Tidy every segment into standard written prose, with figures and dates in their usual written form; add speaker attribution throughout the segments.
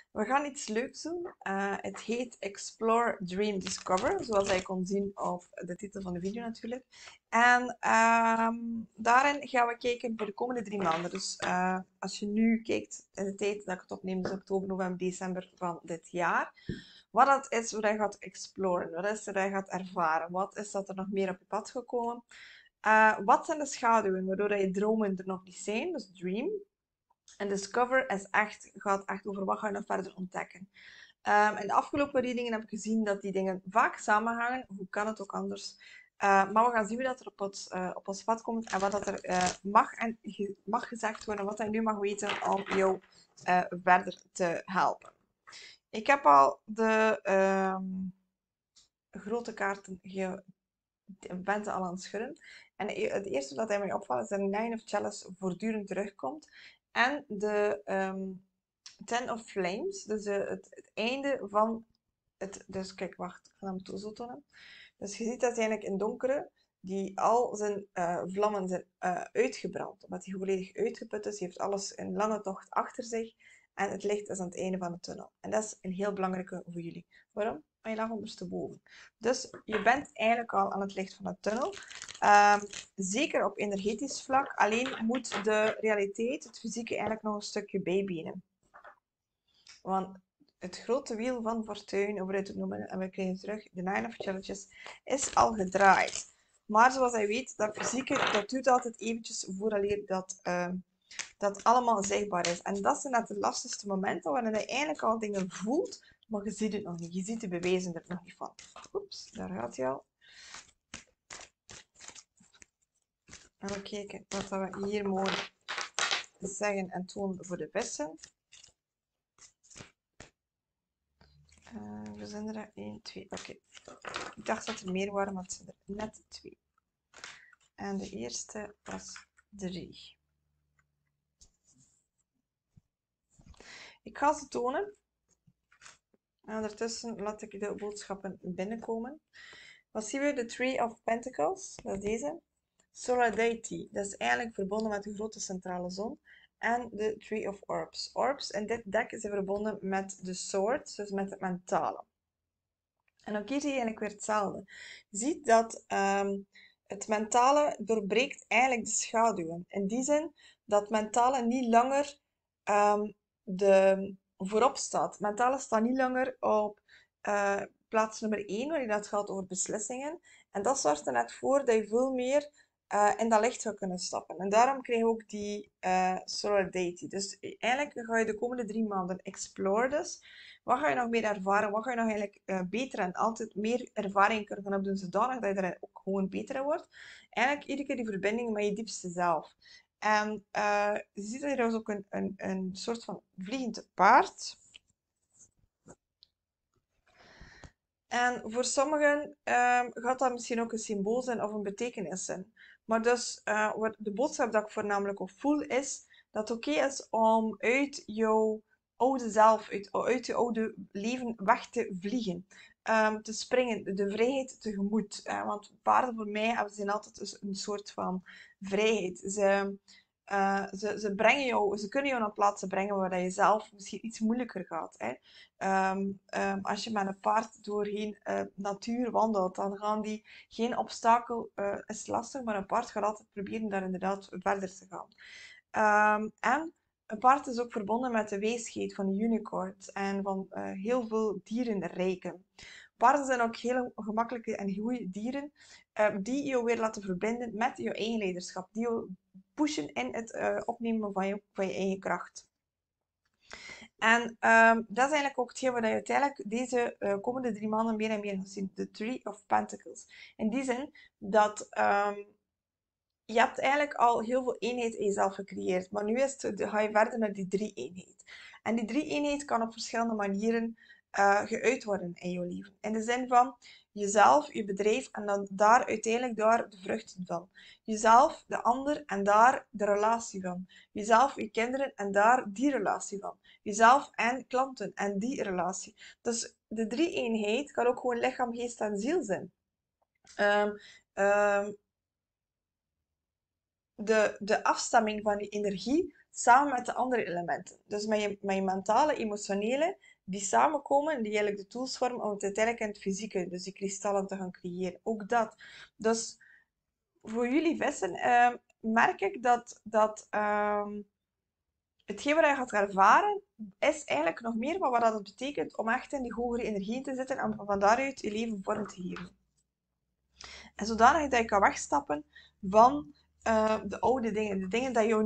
Speaker 1: We gaan iets leuks doen. Het heet Explore, Dream, Discover, zoals je kon zien op de titel van de video natuurlijk. En daarin gaan we kijken voor de komende 3 maanden. Dus als je nu kijkt in de tijd dat ik het opneem, dus oktober, november, december van dit jaar. Wat dat is, wat je gaat exploren, wat is er dat je gaat ervaren, wat is dat er nog meer op je pad gekomen. Wat zijn de schaduwen waardoor je dromen er nog niet zijn, dus dream. En discover gaat echt over wat ga je nog verder ontdekken. In de afgelopen readingen heb ik gezien dat die dingen vaak samenhangen. Hoe kan het ook anders? Maar we gaan zien wie dat er op ons pad komt en wat dat er mag gezegd worden, wat hij nu mag weten om jou verder te helpen. Ik heb al de grote kaarten ben ze al aan het schudden. En het eerste dat hij mij opvalt is dat de Nine of Chalice voortdurend terugkomt. En de Ten of Flames, dus het einde van het... Dus kijk, wacht, ik ga hem zo tonen. Dus je ziet dat hij eigenlijk in donkere, die al zijn vlammen zijn uitgebrand. Omdat hij volledig uitgeput is. Hij heeft alles een lange tocht achter zich. En het licht is aan het einde van de tunnel. En dat is een heel belangrijke voor jullie. Waarom? Want je lag ondersteboven. Dus je bent eigenlijk al aan het licht van de tunnel. Zeker op energetisch vlak. Alleen moet de realiteit, het fysieke, eigenlijk nog een stukje bijbenen. Want het grote wiel van fortuin, hoe we het noemen, en we krijgen terug de Nine of Challenges, is al gedraaid. Maar zoals hij weet, dat fysieke, dat duurt altijd eventjes vooraleer dat allemaal zichtbaar is. En dat zijn net de lastigste momenten waarin je eigenlijk al dingen voelt, maar je ziet het nog niet. Je ziet de bewijzen er nog niet van. Oeps, daar gaat hij al. En we kijken wat we hier mogen zeggen en tonen voor de vissen. We zijn er 1, 2. Oké. Ik dacht dat er meer waren, maar het zijn er net 2. En de eerste was 3. Ik ga ze tonen. En ondertussen laat ik de boodschappen binnenkomen. Wat zien we? De Three of Pentacles, dat is deze. Solar Deity, dat is eigenlijk verbonden met de grote centrale zon. En de Three of Orbs. Orbs in dit deck zijn verbonden met de Sword, dus met het mentale. En ook hier zie je eigenlijk weer hetzelfde. Je ziet dat het mentale doorbreekt eigenlijk de schaduwen. In die zin dat het mentale niet langer voorop staat. Mentale staat niet langer op plaats nummer 1, waarin dat gaat over beslissingen. En dat zorgt er net voor dat je veel meer in dat licht gaat kunnen stappen. En daarom krijg je ook die Solar Deity. Dus eigenlijk ga je de komende 3 maanden explore dus. Wat ga je nog meer ervaren? Wat ga je nog eigenlijk beter en altijd meer ervaring kunnen gaan opdoen, zodanig dat je er ook gewoon beter in wordt? Eigenlijk iedere keer die verbinding met je diepste zelf. En je ziet hier dus ook een soort van vliegend paard. En voor sommigen gaat dat misschien ook een symbool zijn of een betekenis zijn. Maar dus, wat de boodschap dat ik voornamelijk op voel, is dat het oké is om uit jouw oude zelf, uit je oude leven weg te vliegen. Te springen, de vrijheid tegemoet. Want paarden voor mij zijn altijd dus een soort van vrijheid. Ze brengen jou, ze kunnen jou naar plaatsen brengen waar je zelf misschien iets moeilijker gaat. Hè. Als je met een paard doorheen natuur wandelt, dan gaan die geen obstakel, is lastig, maar een paard gaat altijd proberen daar inderdaad verder te gaan. En een paard is ook verbonden met de wijsheid van de unicorns en van heel veel dierenrijken. Paarden zijn ook heel gemakkelijke en goede dieren die je weer laten verbinden met je eigen leiderschap, die je pushen in het opnemen van je eigen kracht. En dat is eigenlijk ook hetgeen wat je uiteindelijk deze komende 3 maanden meer en meer gaat zien. De Three of Pentacles. In die zin dat je hebt eigenlijk al heel veel eenheid in jezelf gecreëerd. Maar nu ga je verder naar die 3-eenheid. En die 3-eenheid kan op verschillende manieren geuit worden in je leven. In de zin van jezelf, je bedrijf en dan uiteindelijk daar de vruchten van. Jezelf, de ander en daar de relatie van. Jezelf, je kinderen en daar die relatie van. Jezelf en klanten en die relatie. Dus de 3-eenheid kan ook gewoon lichaam, geest en ziel zijn. De afstemming van die energie samen met de andere elementen. Dus met je mentale, emotionele, die samenkomen, die eigenlijk de tools vormen om het uiteindelijk in het fysieke, dus die kristallen te gaan creëren. Ook dat. Dus voor jullie vissen merk ik dat hetgeen wat je gaat ervaren, is eigenlijk nog meer van wat dat betekent om echt in die hogere energie te zitten en van daaruit je leven vorm te geven. En zodanig dat je kan wegstappen van de oude dingen. De dingen dat jou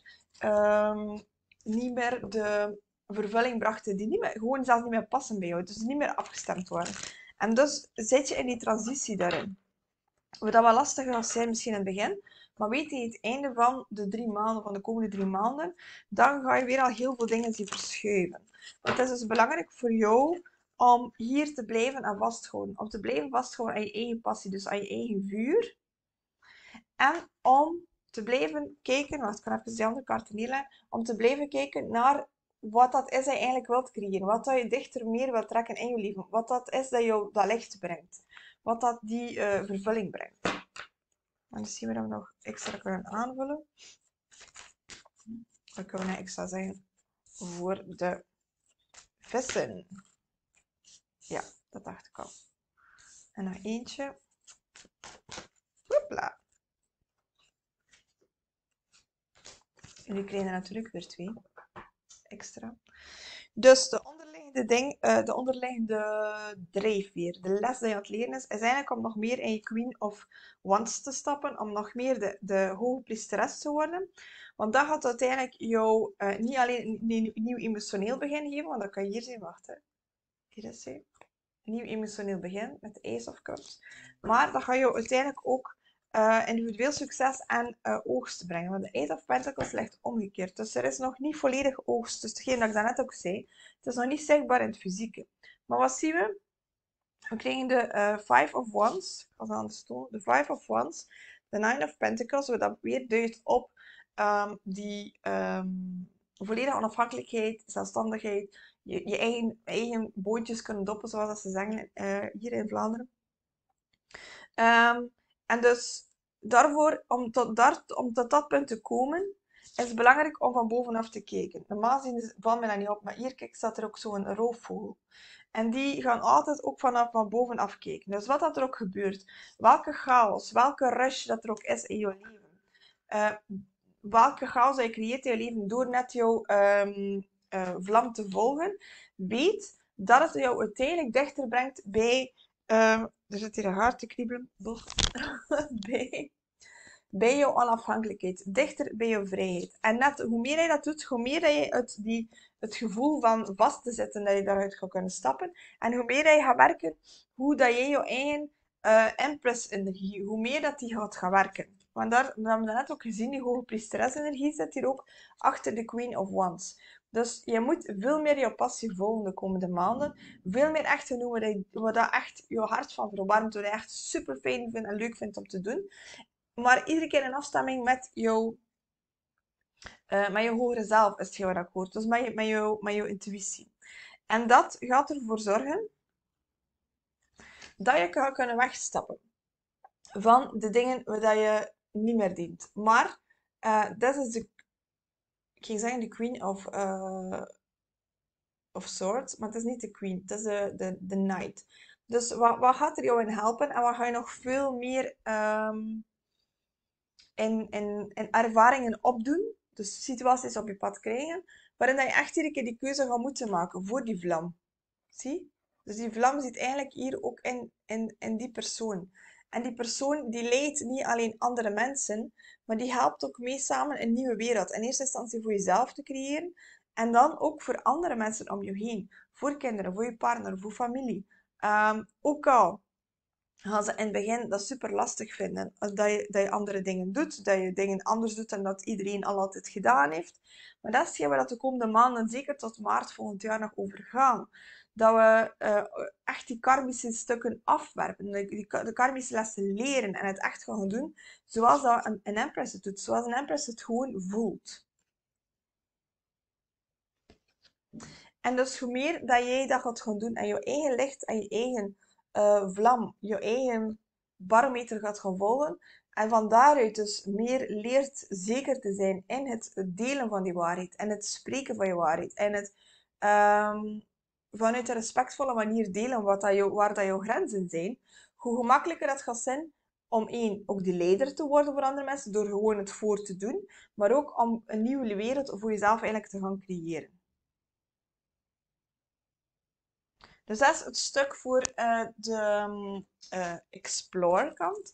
Speaker 1: niet meer de vervulling brachten. Die gewoon zelfs niet meer passen bij jou. Dus niet meer afgestemd worden. En dus zit je in die transitie daarin. Wat dat wel lastig gaat zijn misschien in het begin. Maar weet je, het einde van de 3 maanden, van de komende 3 maanden, dan ga je weer al heel veel dingen zien verschuiven. Want het is dus belangrijk voor jou om hier te blijven en vasthouden. Om te blijven vasthouden aan je eigen passie, dus aan je eigen vuur. En om te blijven kijken, wacht, ik kan even die andere kaarten neerleggen, om te blijven kijken naar wat dat is dat je eigenlijk wilt creëren. Wat dat je dichter meer wilt trekken in je leven. Wat dat is dat jou dat licht brengt. Wat dat die vervulling brengt. En dan zien we dat we nog extra kunnen aanvullen. Dan kunnen we nog extra zeggen voor de vissen. Ja, dat dacht ik al. En nog eentje. Hopla. Jullie krijgen er natuurlijk weer 2 extra. Dus de onderliggende drijfveer, de les die je aan het leren is eigenlijk om nog meer in je Queen of Wands te stappen, om nog meer de hoge priesteres te worden. Want dat gaat uiteindelijk jou niet alleen een nieuw emotioneel begin geven, want dat kan je hier zien, wacht hè. Hier is hij. Een nieuw emotioneel begin met de Ace of Cups. Maar dat gaat jou uiteindelijk ook individueel succes en oogst brengen. Want de Ace of Pentacles ligt omgekeerd. Dus er is nog niet volledig oogst. Dus hetgeen dat ik daarnet ook zei. Het is nog niet zichtbaar in het fysieke. Maar wat zien we? We krijgen de Five of Wands. Ik ga ze aan de stoel. De Five of Wands. De Nine of Pentacles. Wat dat weer duidt op die volledige onafhankelijkheid, zelfstandigheid. Je eigen bootjes kunnen doppen, zoals dat ze zeggen hier in Vlaanderen. En dus daarvoor, om tot dat punt te komen, is het belangrijk om van bovenaf te kijken. Normaal gezien valt mij dat niet op, maar hier kijk, staat er ook zo'n roofvogel. En die gaan altijd ook van bovenaf kijken. Dus wat dat er ook gebeurt, welke chaos, welke rush dat er ook is in je leven, welke chaos dat je creëert in je leven door net jouw vlam te volgen, weet dat het jou uiteindelijk dichter brengt bij er zit hier een haar te kriebelen. bij jouw onafhankelijkheid. Dichter bij jouw vrijheid. En net hoe meer je dat doet, hoe meer dat je uit het gevoel van vast te zitten, dat je daaruit gaat kunnen stappen. En hoe meer dat je gaat werken, hoe dat je jouw eigen Empress-energie, hoe meer dat die gaat gaan werken. Want daar hebben we net ook gezien, die hoge priesteres-energie zit hier ook achter de Queen of Wands. Dus je moet veel meer je passie volgen de komende maanden. Veel meer echt doen wat dat echt je hart van verwarmt. Wat je echt super fijn vindt en leuk vindt om te doen. Maar iedere keer in afstemming met je hogere zelf is hetgeen wat ik hoor. Dus met jouw intuïtie. En dat gaat ervoor zorgen dat je kan kunnen wegstappen van de dingen waar je niet meer dient. Maar dat is ik ging zeggen de Queen of Swords, maar het is niet de Queen, het is de Knight. Dus wat gaat er jou in helpen en wat ga je nog veel meer in ervaringen opdoen, dus situaties op je pad krijgen, waarin je echt iedere keer die keuze gaat moeten maken voor die vlam. Zie? Dus die vlam zit eigenlijk hier ook in die persoon. En die persoon die leidt niet alleen andere mensen, maar die helpt ook mee samen een nieuwe wereld. In eerste instantie voor jezelf te creëren en dan ook voor andere mensen om je heen. Voor kinderen, voor je partner, voor familie. Ook al gaan ze in het begin dat super lastig vinden. Dat je andere dingen doet, dat je dingen anders doet dan dat iedereen al altijd gedaan heeft. Maar dat is hetgeen waar de komende maanden, zeker tot maart volgend jaar, nog over gaan. Dat we echt die karmische stukken afwerpen. De karmische lessen leren en het echt gaan doen zoals dat een Empress het doet. Zoals een Empress het gewoon voelt. En dus hoe meer dat jij dat gaat gaan doen en je eigen licht en je eigen vlam, je eigen barometer gaat gaan volgen, En van daaruit dus meer leert zeker te zijn in het delen van die waarheid. En het spreken van je waarheid. En het vanuit een respectvolle manier delen waar dat jouw grenzen zijn. Hoe gemakkelijker dat gaat zijn om één, ook de leider te worden voor andere mensen. Door gewoon het voor te doen. Maar ook om een nieuwe wereld voor jezelf eigenlijk te gaan creëren. Dus dat is het stuk voor de explore kant.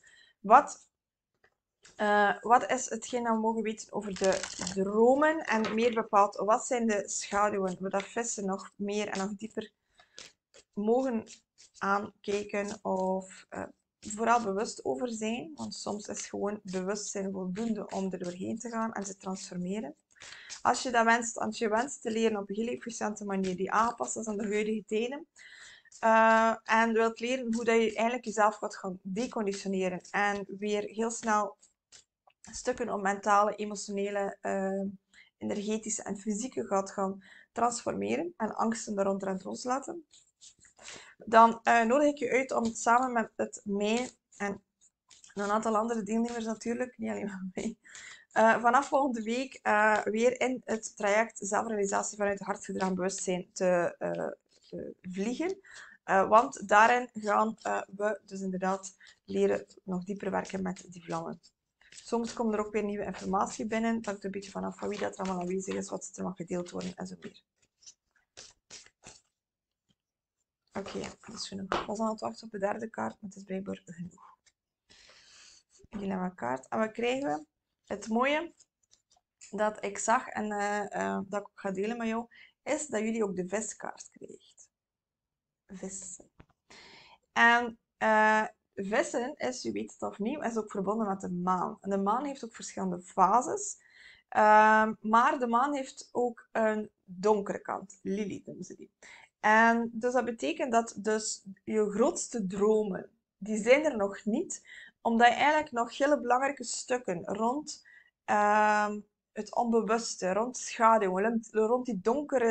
Speaker 1: Wat is hetgeen dat we mogen weten over de dromen en meer bepaald, wat zijn de schaduwen, waar dat vissen nog meer en nog dieper mogen aankijken of vooral bewust over zijn, want soms is gewoon bewustzijn voldoende om er doorheen te gaan en te transformeren. Als je wenst te leren op een heel efficiënte manier die aangepast is aan de huidige tijden, en wilt leren hoe dat je eigenlijk jezelf gaat gaan deconditioneren en weer heel snel stukken op mentale, emotionele, energetische en fysieke gaat gaan transformeren en angsten daaronder aan het loslaten, dan nodig ik je uit om samen met mij en een aantal andere deelnemers natuurlijk, niet alleen met mij, vanaf volgende week weer in het traject zelfrealisatie vanuit het hartgedragen bewustzijn te vliegen. Want daarin gaan we dus inderdaad leren nog dieper werken met die vlammen. Soms komt er ook weer nieuwe informatie binnen. Het hangt een beetje vanaf van wie dat er allemaal aanwezig is, wat er mag gedeeld worden en zo meer. Oké, dat is genoeg. Ik was aan het wachten op de derde kaart, maar het is blijkbaar genoeg. Dilemma-kaart. En wat krijgen we? Het mooie dat ik zag en dat ik ga delen met jou, is dat jullie ook de viskaart krijgt. Vissen. En vissen is, je weet het of niet, is ook verbonden met de maan. En de maan heeft ook verschillende fases. Maar de maan heeft ook een donkere kant. Lilith noemen ze die. En dus dat betekent dat dus je grootste dromen, die zijn er nog niet. Omdat je eigenlijk nog hele belangrijke stukken rond het onbewuste, rond schaduw, rond die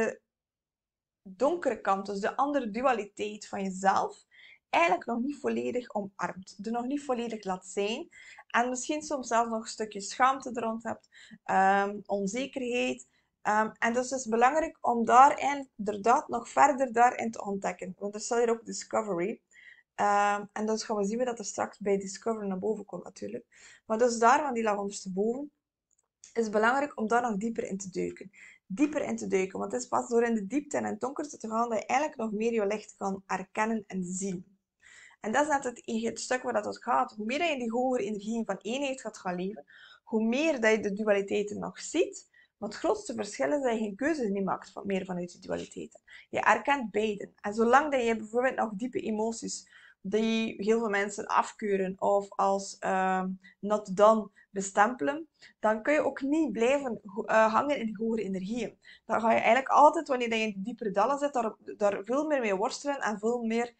Speaker 1: donkere kant, dus de andere dualiteit van jezelf, eigenlijk nog niet volledig omarmt. Er nog niet volledig laat zijn. En misschien soms zelfs nog een stukje schaamte er rond hebt, onzekerheid. En dus is het belangrijk om daar inderdaad nog verder daarin te ontdekken. Want er staat hier ook Discovery. En dus gaan we zien dat er straks bij Discovery naar boven komt natuurlijk. Maar dus daar van die laag ondersteboven is het belangrijk om daar nog dieper in te duiken. Dieper in te duiken, want het is pas door in de diepte en in het donkerste te gaan dat je eigenlijk nog meer je licht kan herkennen en zien. En dat is net het stuk waar dat gaat. Hoe meer dat je in die hogere energieën van eenheid gaat gaan leven, hoe meer dat je de dualiteiten nog ziet. Maar het grootste verschil is dat je geen keuzes niet maakt meer vanuit die dualiteiten. Je erkent beiden. En zolang dat je bijvoorbeeld nog diepe emoties die heel veel mensen afkeuren of als not done bestempelen, dan kun je ook niet blijven hangen in die hogere energieën. Dan ga je eigenlijk altijd, wanneer je in die diepere dalen zit, daar veel meer mee worstelen en veel meer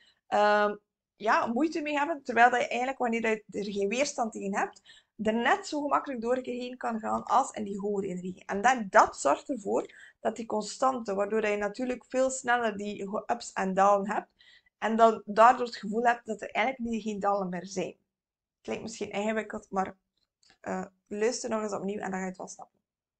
Speaker 1: moeite mee hebben. Terwijl dat je eigenlijk, wanneer je er geen weerstand tegen hebt, er net zo gemakkelijk doorheen kan gaan als in die hogere energie. En dat zorgt ervoor dat die constante, waardoor je natuurlijk veel sneller die ups en downs hebt, en dan daardoor het gevoel hebt dat er eigenlijk geen dalen meer zijn. Klinkt misschien ingewikkeld, maar luister nog eens opnieuw en dan ga je het wel snappen.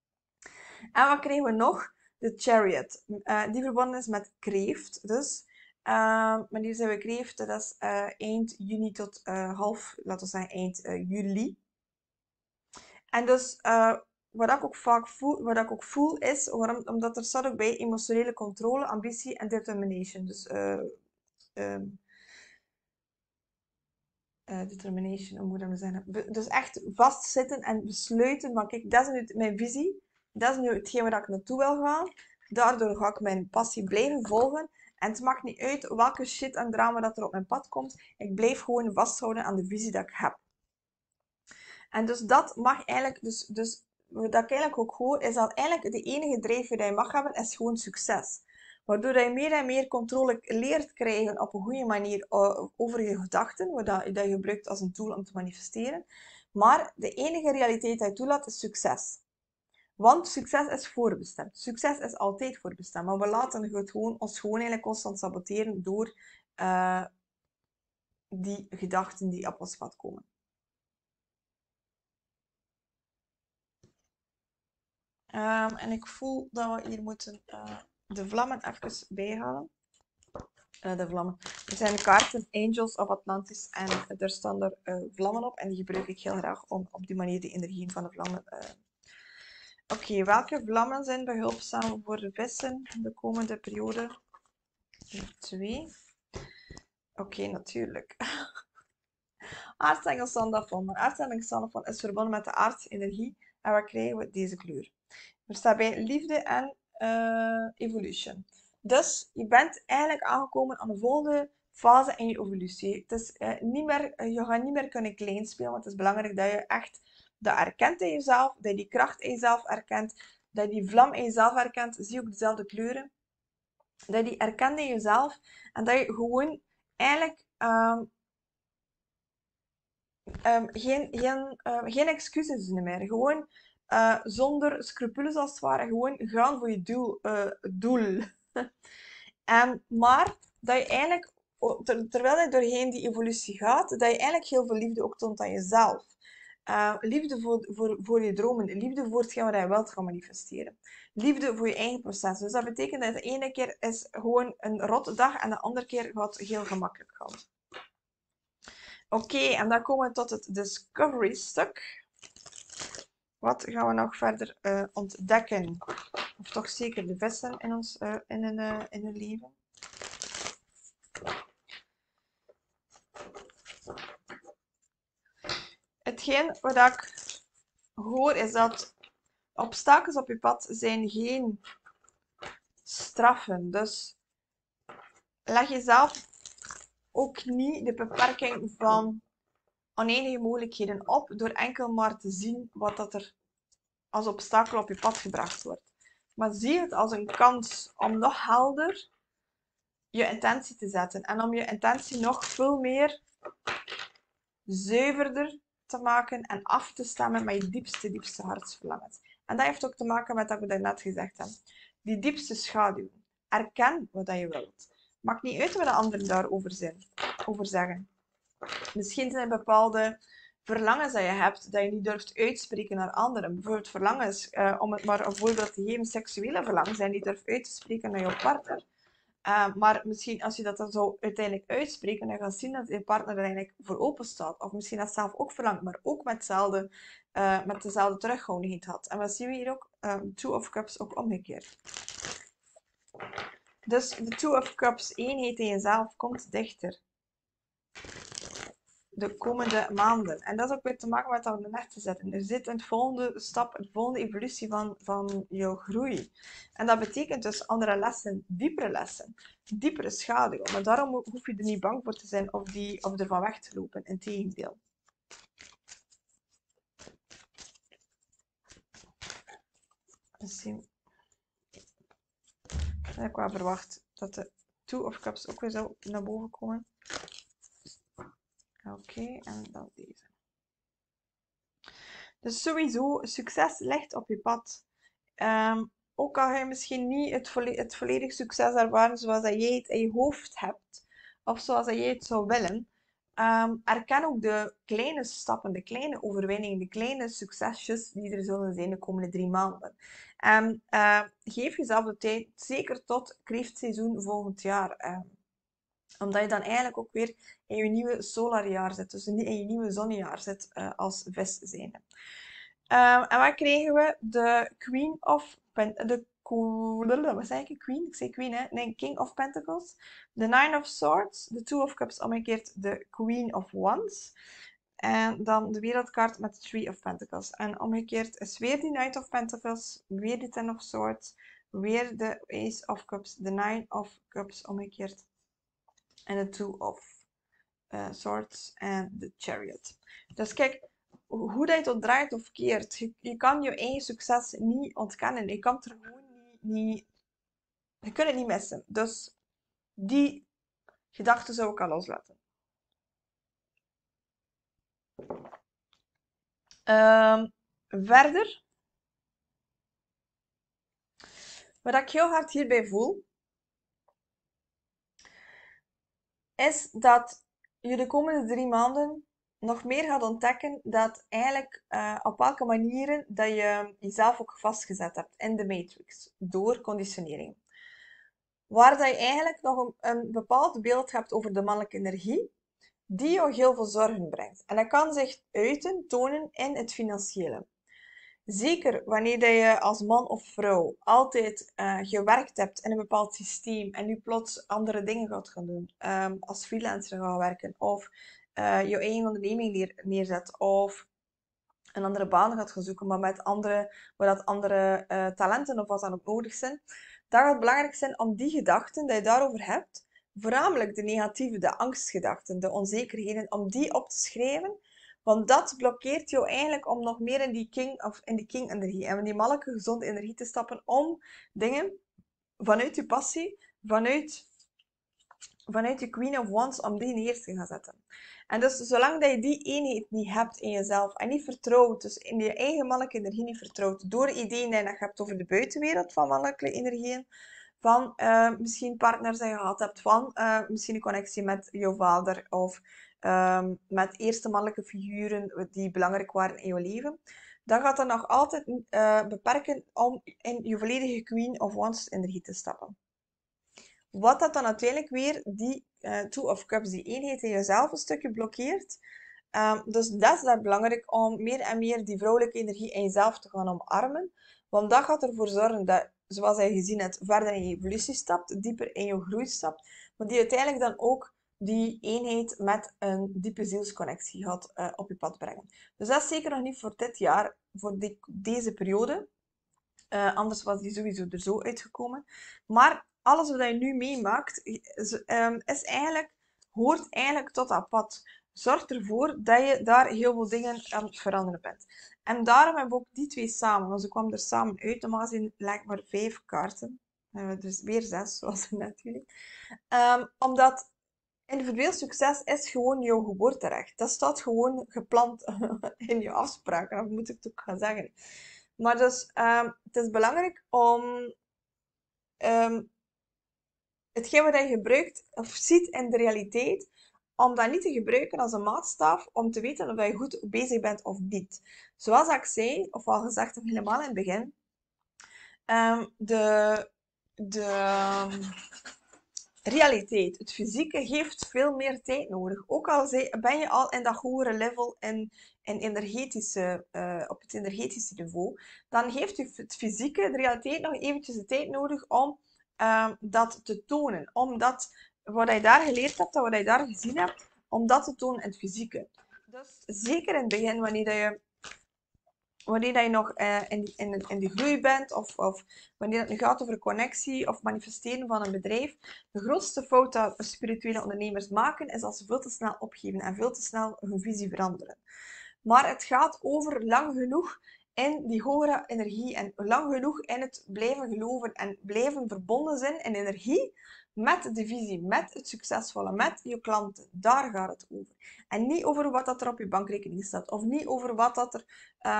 Speaker 1: En wat krijgen we nog? De Chariot. Die verbonden is met kreeft. Dus, maar hier zijn we kreeft. Dat is eind juni tot laten we zeggen eind juli. En dus wat ik ook vaak voel, wat ik ook voel is, omdat er staat ook bij emotionele controle, ambitie en determination. Dus determination, hoe moet ik dat zeggen? Dus echt vastzitten en besluiten van kijk, dat is nu mijn visie. Dat is nu hetgeen waar ik naartoe wil gaan. Daardoor ga ik mijn passie blijven volgen. En het maakt niet uit welke shit en drama dat er op mijn pad komt. Ik blijf gewoon vasthouden aan de visie dat ik heb. En dus dat mag eigenlijk, dus wat ik eigenlijk ook hoor, is dat eigenlijk de enige drijfveer die je mag hebben, is gewoon succes. Waardoor je meer en meer controle leert krijgen op een goede manier over je gedachten, wat je gebruikt als een tool om te manifesteren. Maar de enige realiteit die je toelaat is succes. Want succes is voorbestemd. Succes is altijd voorbestemd. Maar we laten ons gewoon eigenlijk constant saboteren door die gedachten die op ons pad komen. En ik voel dat we hier moeten de vlammen even bijhalen. De vlammen. Er zijn kaarten Angels of Atlantis en er staan er vlammen op. En die gebruik ik heel graag om op die manier de energieën van de vlammen. Oké, welke vlammen zijn behulpzaam voor de vissen de komende periode? 2. Oké, natuurlijk. Aartsengel Sandalphon. Aartsengel Sandalphon is verbonden met de aardse energie. En wat krijgen we? Deze kleur. Er staat bij liefde en evolution. Dus je bent eigenlijk aangekomen aan de volgende fase in je evolutie. Het is, niet meer, je gaat niet meer kunnen klein spelen, want het is belangrijk dat je echt dat erkent in jezelf, dat je die kracht in jezelf erkent, dat je die vlam in jezelf erkent. Zie ook dezelfde kleuren. Dat je die erkent in jezelf en dat je gewoon eigenlijk geen excuses meer. Gewoon zonder scrupules als het ware. Gewoon gaan voor je doel. Maar dat je eigenlijk, terwijl je doorheen die evolutie gaat, dat je eigenlijk heel veel liefde ook toont aan jezelf. Liefde voor je dromen. Liefde voor hetgeen wat je wilt gaan manifesteren. Liefde voor je eigen proces. Dus dat betekent dat de ene keer is gewoon een rotte dag en de andere keer gaat het heel gemakkelijk gaan. Oké, en dan komen we tot het discovery stuk. Wat gaan we nog verder ontdekken? Of toch zeker de vissen in ons in hun leven. Hetgeen wat ik hoor is dat obstakels op je pad zijn geen straffen. Dus leg jezelf ook niet de beperking van oneindige mogelijkheden op door enkel maar te zien wat dat er als obstakel op je pad gebracht wordt. Maar zie het als een kans om nog helder je intentie te zetten en om je intentie nog veel meer zuiverder te maken en af te stemmen met je diepste hartsverlangens. En dat heeft ook te maken met wat we daarnet gezegd hebben. Die diepste schaduw. Erken wat je wilt. Maakt niet uit wat de anderen daarover zeggen. Misschien zijn er bepaalde verlangens dat je hebt, dat je niet durft uitspreken naar anderen. Bijvoorbeeld verlangens, om het maar een voorbeeld te geven, seksuele verlangens, dat je niet durft uit te spreken naar je partner. Maar misschien als je dat dan zo uiteindelijk uitspreekt, dan ga je zien dat je partner er eigenlijk voor open staat. Of misschien dat zelf ook verlangt, maar ook met dezelfde terughouding had. En wat zien we hier ook? Two of Cups ook omgekeerd. Dus de Two of Cups, eenheid in jezelf, komt dichter. De komende maanden. En dat is ook weer te maken met wat we net zetten. Er zit een volgende stap, een volgende evolutie van jouw groei. En dat betekent dus andere lessen, diepere schaduw. Maar daarom hoef je er niet bang voor te zijn of ervan weg te lopen. Integendeel. Dat had ik wel verwacht dat de Two of Cups ook weer zou naar boven komen. Oké, en dan deze. Dus sowieso, succes ligt op je pad. Ook al ga je misschien niet het volledig succes ervaren zoals dat jij het in je hoofd hebt, of zoals dat jij het zou willen, erken ook de kleine stappen, de kleine overwinningen, de kleine succesjes die er zullen zijn de komende 3 maanden. En geef jezelf de tijd, zeker tot kreeftseizoen volgend jaar. Omdat je dan eigenlijk ook weer in je nieuwe solarjaar zit, dus in je nieuwe zonnejaar zit als vis zijnde. En wat krijgen we? De Queen of wat zei ik? Queen? Ik zei Queen, hè? Nee, King of Pentacles. De Nine of Swords. De Two of Cups omgekeerd de Queen of Wands. En dan de wereldkaart met de Three of Pentacles. En omgekeerd is weer die Knight of Pentacles. Weer de Ten of Swords. Weer de Ace of Cups. De Nine of Cups omgekeerd. En de Two of Swords. En de Chariot. Dus kijk, hoe dat je het draait of keert, je kan je eigen succes niet ontkennen. Je kan het er gewoon niet, je kunt het niet missen. Dus die gedachte zou ik al loslaten. Verder, wat ik heel hard hierbij voel, is dat je de komende 3 maanden nog meer gaat ontdekken dat eigenlijk op welke manieren dat je jezelf ook vastgezet hebt in de matrix door conditionering. Waar dat je eigenlijk nog een bepaald beeld hebt over de mannelijke energie, die jou heel veel zorgen brengt. En dat kan zich tonen in het financiële. Zeker wanneer dat je als man of vrouw altijd gewerkt hebt in een bepaald systeem en nu plots andere dingen gaat gaan doen, als freelancer gaat werken, of je eigen onderneming neerzet, of een andere baan gaat gaan zoeken, maar met waar dat andere talenten of wat dan ook nodig zijn, dan gaat het belangrijk zijn om die gedachten die je daarover hebt, voornamelijk de negatieve, de angstgedachten, de onzekerheden, om die op te schrijven. Want dat blokkeert jou eigenlijk om nog meer in die king-energie en in die mannelijke gezonde energie te stappen om dingen vanuit je passie, vanuit je Queen of Wands, om die neer te gaan zetten. En dus zolang dat je die eenheid niet hebt in jezelf en niet vertrouwt, dus in je eigen mannelijke energie niet vertrouwt, door ideeën die je hebt over de buitenwereld van mannelijke energieën, van misschien partners die je gehad hebt, van misschien een connectie met je vader of met eerste mannelijke figuren die belangrijk waren in je leven, dan gaat dat nog altijd beperken om in je volledige Queen of Wands energie te stappen. Wat dat dan uiteindelijk weer die Two of Cups, die eenheid in jezelf een stukje blokkeert. Dus dat is daar belangrijk om meer en meer die vrouwelijke energie in jezelf te gaan omarmen. Want dat gaat ervoor zorgen dat, zoals je gezien hebt, verder in je evolutie stapt, dieper in je groei stapt. Maar die uiteindelijk dan ook die eenheid met een diepe zielsconnectie gaat op je pad brengen. Dus dat is zeker nog niet voor dit jaar, voor deze periode. Anders was die sowieso er zo uitgekomen. Maar alles wat je nu meemaakt, hoort eigenlijk tot dat pad. Zorg ervoor dat je daar heel veel dingen aan het veranderen bent. En daarom hebben we ook die twee samen. Want ze kwamen er samen uit. Normaal gezien lijkt maar 5 kaarten. Dus weer 6, zoals net jullie. Omdat individueel succes is gewoon jouw geboorterecht. Dat staat gewoon gepland in je afspraken. Dat moet ik het ook gaan zeggen. Maar dus, het is belangrijk om hetgeen wat je gebruikt of ziet in de realiteit, om dat niet te gebruiken als een maatstaf om te weten of je goed bezig bent of niet. Zoals ik zei, of al gezegd heb helemaal in het begin, de realiteit, het fysieke, heeft veel meer tijd nodig. Ook al ben je al in dat hogere level op het energetische niveau, dan heeft het fysieke, de realiteit, nog eventjes de tijd nodig om dat te tonen. Om dat, wat je daar geleerd hebt, wat je daar gezien hebt, om dat te tonen in het fysieke. Dus zeker in het begin, wanneer je nog in de groei bent, of wanneer het nu gaat over connectie of manifesteren van een bedrijf, de grootste fout dat spirituele ondernemers maken, is als ze veel te snel opgeven en veel te snel hun visie veranderen. Maar het gaat over lang genoeg in die hogere energie en lang genoeg in het blijven geloven en blijven verbonden zijn in energie met de visie, met het succesvolle, met je klanten. Daar gaat het over. En niet over wat dat er op je bankrekening staat. Of niet over wat dat er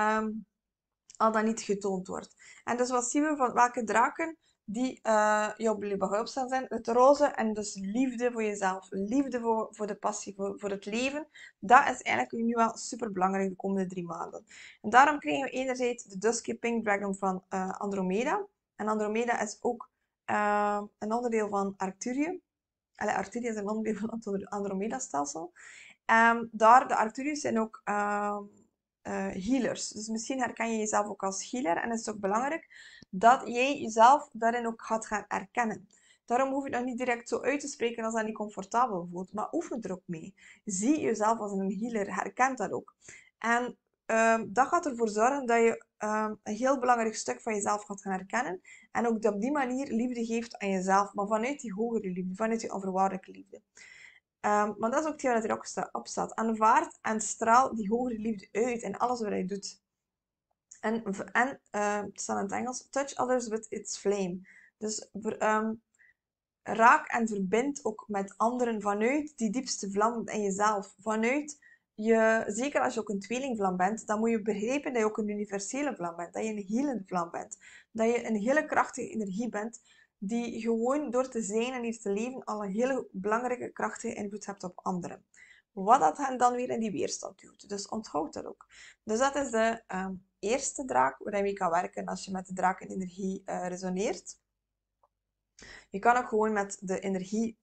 Speaker 1: al dan niet getoond wordt. En dus wat zien we van welke draken die jou behulpzaam zijn? Het roze en dus liefde voor jezelf. Liefde voor de passie, voor het leven. Dat is eigenlijk nu wel super belangrijk de komende 3 maanden. En daarom krijgen we enerzijds de Dusky Pink Dragon van Andromeda. En Andromeda is ook een onderdeel van Arcturië. Arcturië is een onderdeel van het Andromeda-stelsel. De Arcturiërs zijn ook healers. Dus misschien herken je jezelf ook als healer. En het is ook belangrijk dat jij jezelf daarin ook gaat gaan erkennen. Daarom hoef je het nog niet direct zo uit te spreken als dat niet comfortabel voelt. Maar oefen er ook mee. Zie jezelf als een healer. Herken dat ook. En dat gaat ervoor zorgen dat je een heel belangrijk stuk van jezelf gaat gaan herkennen. En ook op die manier liefde geeft aan jezelf. Maar vanuit die hogere liefde. Vanuit die onvoorwaardelijke liefde. Maar dat is ook hetgeen wat erop staat. Aanvaard en straal die hogere liefde uit in alles wat je doet. En het staat in het Engels, touch others with its flame. Dus raak en verbind ook met anderen vanuit die diepste vlam in jezelf. Zeker als je ook een tweelingvlam bent, dan moet je begrijpen dat je ook een universele vlam bent. Dat je een helende vlam bent. Dat je een hele krachtige energie bent die gewoon door te zijn en hier te leven al een hele belangrijke krachtige invloed hebt op anderen. wat dat hen dan weer in die weerstand duwt. Dus onthoud dat ook. Dus dat is de eerste draak waarin je kan werken als je met de drakenenergie resoneert. Je kan ook gewoon met de energie,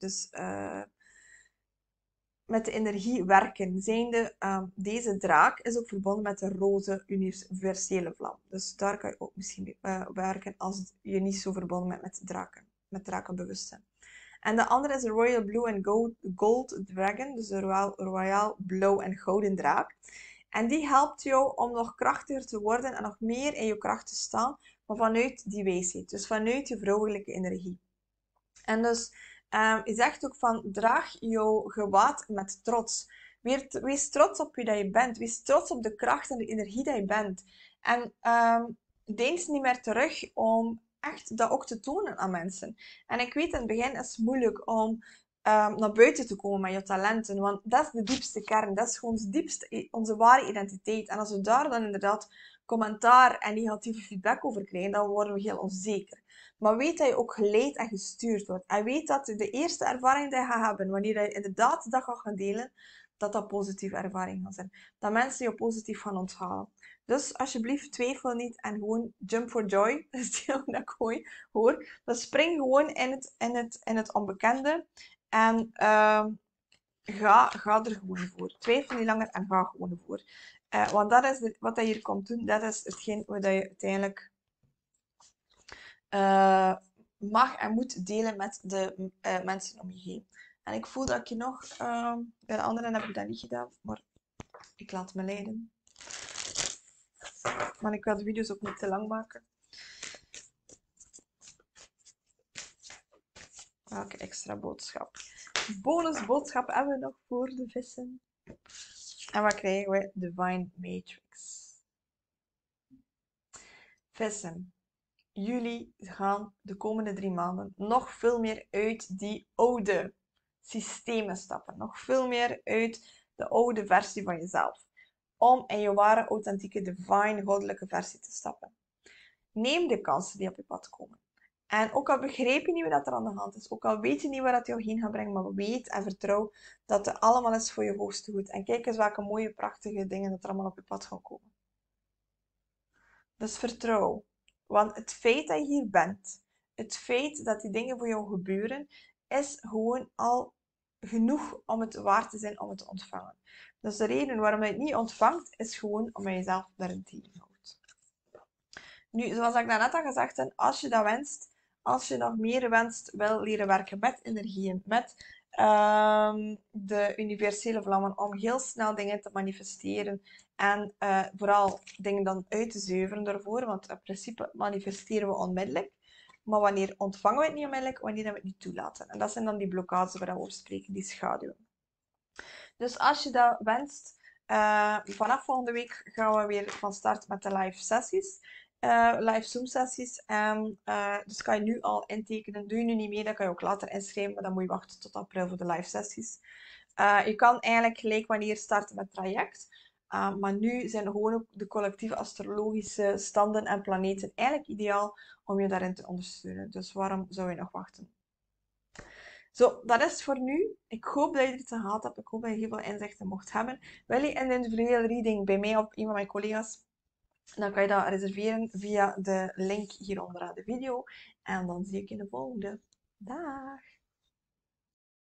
Speaker 1: met de energie werken. Zijnde, deze draak is ook verbonden met de roze universele vlam. Dus daar kan je ook misschien mee werken als je niet zo verbonden bent met draken, met drakenbewustzijn. En de andere is de Royal Blue and Gold Dragon, dus de Royal Blauw en Gouden Draak. En die helpt jou om nog krachtiger te worden en nog meer in je kracht te staan, maar vanuit die wijsheid, dus vanuit je vrouwelijke energie. En dus je zegt ook van, draag jouw gewaad met trots. Wees trots op wie dat je bent. Wees trots op de kracht en de energie dat je bent. En deins niet meer terug om echt dat ook te tonen aan mensen. En ik weet in het begin is het moeilijk om naar buiten te komen met je talenten. Want dat is de diepste kern. Dat is gewoon onze ware identiteit. En als we daar dan inderdaad commentaar en negatieve feedback over krijgen, dan worden we heel onzeker. Maar weet dat je ook geleid en gestuurd wordt. En weet dat de eerste ervaring die je gaat hebben, wanneer je inderdaad dat gaat gaan delen, dat dat positieve ervaring gaat zijn. Dat mensen je positief gaan onthalen. Dus alsjeblieft, twijfel niet en gewoon jump for joy. Dat is die dat ik hoor. Dus spring gewoon in het onbekende. En ga er gewoon voor. Twijfel niet langer en ga gewoon voor. Want dat is wat je hier komt doen. Dat is hetgeen wat je uiteindelijk mag en moet delen met de mensen om je heen. En ik voel dat ik je nog... bij de anderen heb ik dat niet gedaan, maar ik laat me leiden. Maar ik wil de video's ook niet te lang maken. Welke extra boodschap? Bonusboodschap hebben we nog voor de vissen. En wat krijgen we? Divine Matrix. Vissen. Jullie gaan de komende 3 maanden nog veel meer uit die oude systemen stappen. Nog veel meer uit de oude versie van jezelf. Om in je ware, authentieke, divine, goddelijke versie te stappen. Neem de kansen die op je pad komen. En ook al begrijp je niet wat er aan de hand is, ook al weet je niet waar dat jou heen gaat brengen, maar weet en vertrouw dat het allemaal is voor je hoogste goed. En kijk eens welke mooie, prachtige dingen dat er allemaal op je pad gaan komen. Dus vertrouw. Want het feit dat je hier bent, het feit dat die dingen voor jou gebeuren, is gewoon al genoeg om het waard te zijn om het te ontvangen. Dus de reden waarom je het niet ontvangt, is gewoon omdat je jezelf daarin tegenhoudt. Nu, zoals ik daarnet al gezegd heb, als je dat wenst, als je nog meer wenst, wil leren werken met energieën, met de universele vlammen, om heel snel dingen te manifesteren en vooral dingen dan uit te zuiveren daarvoor, want in principe manifesteren we onmiddellijk. Maar wanneer ontvangen we het niet onmiddellijk, wanneer we het niet toelaten. En dat zijn dan die blokkades waar we over spreken, die schaduwen. Dus als je dat wenst, vanaf volgende week gaan we weer van start met de live sessies. Live Zoom sessies. Dus kan je nu al intekenen. Doe je nu niet mee, dan kan je ook later inschrijven. Maar dan moet je wachten tot april voor de live sessies. Je kan eigenlijk gelijk wanneer starten met het traject. Maar nu zijn gewoon ook de collectieve astrologische standen en planeten eigenlijk ideaal om je daarin te ondersteunen. Dus waarom zou je nog wachten? Zo, dat is voor nu. Ik hoop dat je er iets aan gehad hebt. Ik hoop dat je heel veel inzichten mocht hebben. Wil je een individuele reading bij mij of een van mijn collega's? Dan kan je dat reserveren via de link hieronder aan de video. En dan zie ik je in de volgende. Dag!